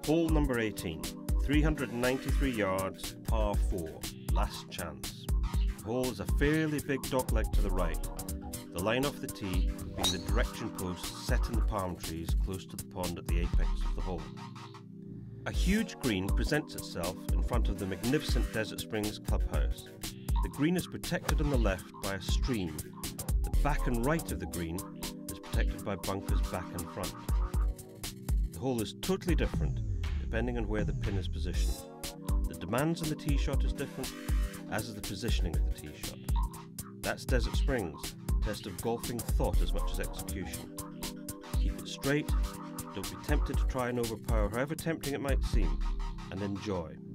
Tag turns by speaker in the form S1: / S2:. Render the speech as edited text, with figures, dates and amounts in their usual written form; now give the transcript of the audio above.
S1: Hole number 18, 393 yards, par 4, last chance. The hole is a fairly big dogleg to the right, the line off the tee being the direction post set in the palm trees close to the pond at the apex of the hole. A huge green presents itself in front of the magnificent Desert Springs clubhouse. The green is protected on the left by a stream. The back and right of the green is protected by bunkers back and front. The hole is totally different depending on where the pin is positioned. The demands on the tee shot is different, as is the positioning of the tee shot. That's Desert Springs, a test of golfing thought as much as execution. Keep it straight, don't be tempted to try and overpower however tempting it might seem, and enjoy.